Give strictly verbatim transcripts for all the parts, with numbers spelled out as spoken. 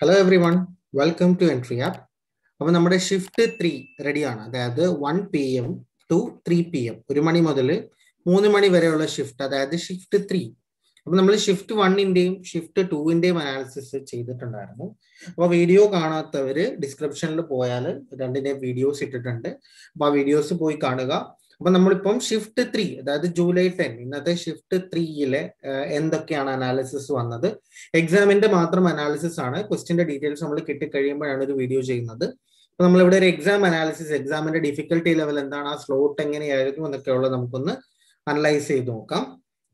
Hello everyone, welcome to Entry App. അപ്പോൾ നമ്മുടെ shift three റെഡിയാണ്. അതായത് one P M to three P M ഒരു മണി മുതൽ മൂന്ന് മണി വരെയുള്ള ഷിഫ്റ്റ്, അതായത് ഷിഫ്റ്റ് ത്രീ. അപ്പോൾ നമ്മൾ ഷിഫ്റ്റ് വണ്ണിന്റെയും ഷിഫ്റ്റ് ടൂവിന്റെയും അനാലിസിസ് ചെയ്തിട്ടുണ്ടായിരുന്നു. അപ്പോൾ വീഡിയോ കാണാത്തവർ ഡിസ്ക്രിപ്ഷനിൽ പോയാൽ രണ്ടിന്റെയും വീഡിയോസ് ഇട്ടിട്ടുണ്ട്. അപ്പോൾ ആ വീഡിയോസ് പോയി കാണുക. അപ്പൊ നമ്മളിപ്പം ഷിഫ്റ്റ് ത്രീ, അതായത് ജൂലൈ ടെൻ, ഇന്നത്തെ ഷിഫ്റ്റ് ത്രീയിലെ എന്തൊക്കെയാണ് അനാലിസിസ് വന്നത്, എക്സാമിന്റെ മാത്രം അനാലിസിസ് ആണ്. ക്വസ്റ്റിന്റെ ഡീറ്റെയിൽസ് നമ്മൾ കിട്ടിക്കഴിയുമ്പോഴാണ് ഒരു വീഡിയോ ചെയ്യുന്നത്. അപ്പൊ നമ്മളിവിടെ ഒരു എക്സാം അനാലിസിസ്, എക്സാമിന്റെ ഡിഫിക്കൽട്ടി ലെവൽ എന്താണ്, ആ സ്ലോട്ട് എങ്ങനെയായിരുന്നു എന്നൊക്കെയുള്ളത് നമുക്കൊന്ന് അനലൈസ് ചെയ്ത് നോക്കാം.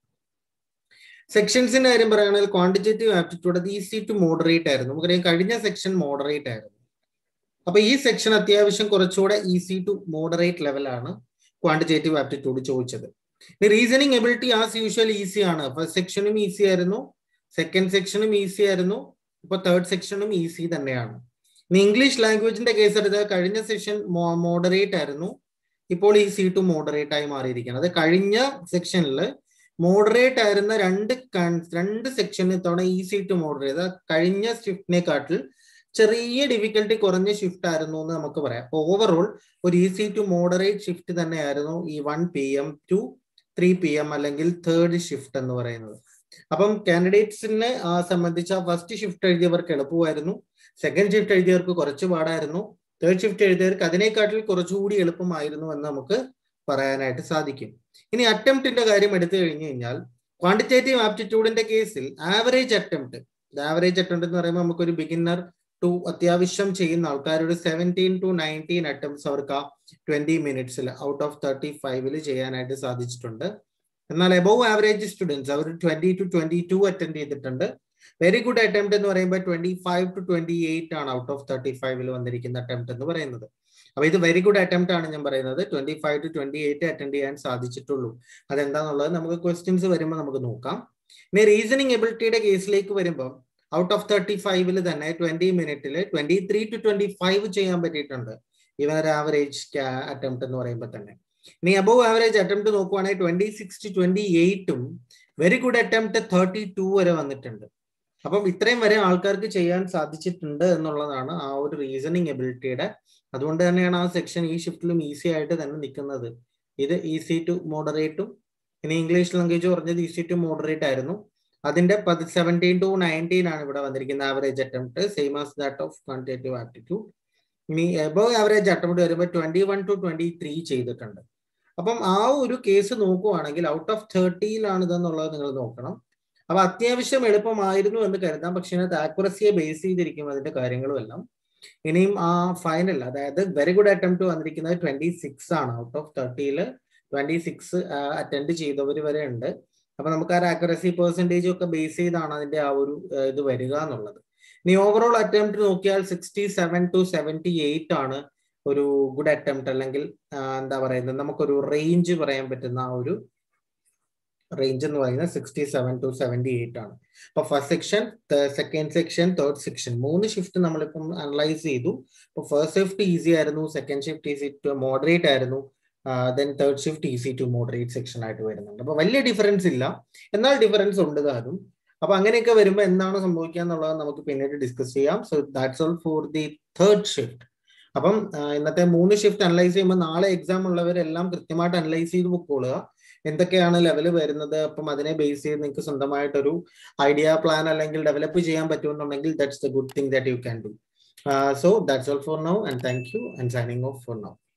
സെക്ഷൻസിന്റെ കാര്യം പറയുകയാണെങ്കിൽ ക്വാണ്ടിറ്റേറ്റീവ് ആപ്റ്റിറ്റ്യൂഡ് അത് ഈസി ടു മോഡറേറ്റ് ആയിരുന്നു. നമുക്കറിയാം കഴിഞ്ഞ സെക്ഷൻ മോഡറേറ്റ് ആയിരുന്നു. അപ്പൊ ഈ സെക്ഷൻ അത്യാവശ്യം കുറച്ചുകൂടെ ഈസി ടു മോഡറേറ്റ് ലെവലാണ് ക്വാണ്ടിറ്റേറ്റീവ് ആപ്റ്റിറ്റ്യൂഡ് ചോദിച്ചത്. Reasoning ability as usual easy ആണ്. ഫസ്റ്റ് സെക്ഷനും ഈസി ആയിരുന്നു, സെക്കൻഡ് സെക്ഷനും ഈസി ആയിരുന്നു, ഇപ്പൊ തേർഡ് സെക്ഷനും ഈസി തന്നെയാണ്. ഇനി ഇംഗ്ലീഷ് ലാംഗ്വേജിന്റെ കേസ് എടുത്താൽ കഴിഞ്ഞ സെക്ഷൻ മോഡറേറ്റ് ആയിരുന്നു, ഇപ്പോൾ ഈസി ടു മോഡറേറ്റ് ആയി മാറിയിരിക്കുകയാണ്. അത് കഴിഞ്ഞ സെക്ഷനിൽ മോഡറേറ്റ് ആയിരുന്ന രണ്ട് രണ്ട് സെക്ഷന് ഇത്തവണ ഈസി ടു മോഡറേറ്റ്, കഴിഞ്ഞ ഷിഫ്റ്റിനെക്കാട്ടിൽ ചെറിയ ഡിഫിക്കൽട്ടി കുറഞ്ഞ ഷിഫ്റ്റ് ആയിരുന്നു എന്ന് നമുക്ക് പറയാം. അപ്പൊ ഓവറോൾ ഒരു ഈസി ടു മോഡറേറ്റ് ഷിഫ്റ്റ് തന്നെയായിരുന്നു ഈ one P M to three P M അല്ലെങ്കിൽ തേർഡ് ഷിഫ്റ്റ് എന്ന് പറയുന്നത്. അപ്പം കാൻഡിഡേറ്റ്സിനെ സംബന്ധിച്ച ഫസ്റ്റ് ഷിഫ്റ്റ് എഴുതിയവർക്ക് എളുപ്പമായിരുന്നു, സെക്കൻഡ് ഷിഫ്റ്റ് എഴുതിയവർക്ക് കുറച്ച് പാടായിരുന്നു, തേർഡ് ഷിഫ്റ്റ് എഴുതിയവർക്ക് അതിനേക്കാട്ടിൽ കുറച്ചുകൂടി എളുപ്പമായിരുന്നു എന്ന് നമുക്ക് പറയാനായിട്ട് സാധിക്കും. ഇനി അറ്റംപ്റ്റിന്റെ കാര്യം എടുത്തു കഴിഞ്ഞു കഴിഞ്ഞാൽ ക്വാണ്ടിറ്റേറ്റീവ് ആപ്റ്റിറ്റ്യൂഡിന്റെ കേസിൽ ആവറേജ് അറ്റംപ്റ്റ്, ആവറേജ് അറ്റംപ്റ്റ് എന്ന് പറയുമ്പോൾ നമുക്കൊരു ബിഗിന്നർ ടു അത്യാവശ്യം ചെയ്യുന്ന ആൾക്കാരുടെ സെവൻറ്റീൻ ടു നയൻറ്റീൻ അറ്റംപ്റ്റ്സ് അവർക്ക് ആ ട്വന്റി മിനിറ്റ്സിൽ ഔട്ട് ഓഫ് തേർട്ടി ഫൈവില് ചെയ്യാനായിട്ട് സാധിച്ചിട്ടുണ്ട്. എന്നാൽ എബോവ് ആവറേജ് സ്റ്റുഡൻസ് അവർ twenty to twenty two attend ചെയ്തിട്ടുണ്ട്. വെരി ഗുഡ് അറ്റംപ്റ്റ് എന്ന് പറയുമ്പോൾ twenty five to twenty eight ആണ് ഔട്ട് ഓഫ് തേർട്ടി ഫൈവിൽ വന്നിരിക്കുന്ന അറ്റംപ്റ്റ് എന്ന് പറയുന്നത്. അപ്പൊ ഇത് വെരി ഗുഡ് അറ്റംപ്റ്റ് ആണ് ഞാൻ പറയുന്നത്. Twenty five to twenty eight attend ചെയ്യാൻ സാധിച്ചിട്ടുള്ളൂ. അതെന്താന്നുള്ളത് നമുക്ക് ക്വസ്റ്റ്യൻസ് വരുമ്പോൾ നമുക്ക് നോക്കാം. ഇനി റീസണിങ് എബിലിറ്റിയുടെ കേസിലേക്ക് വരുമ്പോൾ ഔട്ട് ഓഫ് തേർട്ടി ഫൈവില് തന്നെ ട്വന്റി മിനിറ്റില് twenty three to twenty five ചെയ്യാൻ പറ്റിയിട്ടുണ്ട്. ഇവർ ആവറേജ് അറ്റംപ്റ്റ് എന്ന് പറയുമ്പോൾ തന്നെ. ഇനി അബോവ് ആവറേജ് അറ്റംപ്റ്റ് നോക്കുവാണെങ്കിൽ ട്വന്റി സിക്സ് ടു ട്വന്റി എയ്റ്റും very good attempt thirty two വരെ വന്നിട്ടുണ്ട്. അപ്പം ഇത്രയും വരെ ആൾക്കാർക്ക് ചെയ്യാൻ സാധിച്ചിട്ടുണ്ട് എന്നുള്ളതാണ് ആ ഒരു റീസണിങ് എബിലിറ്റിയുടെ. അതുകൊണ്ട് തന്നെയാണ് ആ സെക്ഷൻ ഈ ഷിഫ്റ്റിലും ഈസി ആയിട്ട് തന്നെ നിൽക്കുന്നത്. ഇത് ഈസി ടു മോഡറേറ്റും, ഇനി ഇംഗ്ലീഷ് ലാംഗ്വേജ് പറഞ്ഞത് ഈസി ടു മോഡറേറ്റ് ആയിരുന്നു. അതിന്റെ സെവൻറ്റീൻ ടു നയൻറ്റീൻ ആണ് ഇവിടെ വന്നിരിക്കുന്ന average attempt, same as that of quantitative aptitude. ഇനി എബോവ് ആവറേജ് അറ്റംപ്റ്റ് വരുമ്പോൾ twenty one to twenty three ചെയ്തിട്ടുണ്ട്. അപ്പം ആ ഒരു കേസ് നോക്കുവാണെങ്കിൽ ഔട്ട് ഓഫ് തേർട്ടിയിലാണ് ഇതെന്നുള്ളത് നിങ്ങൾ നോക്കണം. അപ്പൊ അത്യാവശ്യം എളുപ്പമായിരുന്നു എന്ന് കരുതാം, പക്ഷെ അതിനകത്ത് ആക്യുറസിയെ ബേസ് ചെയ്തിരിക്കും അതിന്റെ കാര്യങ്ങളും എല്ലാം. ഇനിയും ആ ഫൈനൽ, അതായത് വെരി ഗുഡ് അറ്റംപ്റ്റ് വന്നിരിക്കുന്നത് ട്വന്റി സിക്സ് ആണ്. ഔട്ട് ഓഫ് തേർട്ടിയിൽ ട്വന്റി സിക്സ് അറ്റൻഡ് ചെയ്തവർ വരെ ഉണ്ട്. അപ്പൊ നമുക്ക് ആ ആക്യുറസി പെർസെൻറ്റേജ് ഒക്കെ ബേസ് ചെയ്താണ് അതിന്റെ ആ ഒരു ഇത് വരിക എന്നുള്ളത്. ഇനി ഓവറോൾ അറ്റംപ്റ്റ് നോക്കിയാൽ sixty seven to seventy eight ആണ് ഒരു ഗുഡ് അറ്റംപ്റ്റ്, അല്ലെങ്കിൽ എന്താ പറയുന്നത് നമുക്കൊരു റേഞ്ച് പറയാൻ പറ്റുന്ന ആ ഒരു റേഞ്ച് എന്ന് പറയുന്നത് sixty seven to seventy eight ആണ്. അപ്പൊ first section, second section, third section മൂന്ന് ഷിഫ്റ്റ് നമ്മളിപ്പം അനലൈസ് ചെയ്തു. അപ്പൊ ഫസ്റ്റ് ഷിഫ്റ്റ് ഈസി ആയിരുന്നു, second shift easy to moderate ആയിരുന്നു, then third shift easy to moderate section ആയിട്ട് വരുന്നുണ്ട്. അപ്പൊ വലിയ ഡിഫറൻസ് ഇല്ല, എന്നാൽ ഡിഫറൻസ് ഉണ്ട് താനും. അപ്പൊ അങ്ങനെയൊക്കെ വരുമ്പോൾ എന്താണ് സംഭവിക്കുക എന്നുള്ളത് നമുക്ക് പിന്നീട് ഡിസ്കസ് ചെയ്യാം. So that's all for the third shift. അപ്പം ഇന്നത്തെ മൂന്ന് ഷിഫ്റ്റ് അനലൈസ് ചെയ്യുമ്പോൾ നാളെ എക്സാം ഉള്ളവരെല്ലാം കൃത്യമായിട്ട് അനലൈസ് ചെയ്ത് പൊക്കോളുക. എന്തൊക്കെയാണ് ലെവൽ വരുന്നത്, അപ്പം അതിനെ ബേസ് ചെയ്ത് നിങ്ങൾക്ക് സ്വന്തമായിട്ടൊരു ഐഡിയ പ്ലാൻ അല്ലെങ്കിൽ ഡെവലപ്പ് ചെയ്യാൻ പറ്റുമെന്നുണ്ടെങ്കിൽ that's the good thing that you can do. So that's all for now and thank you and signing off for now.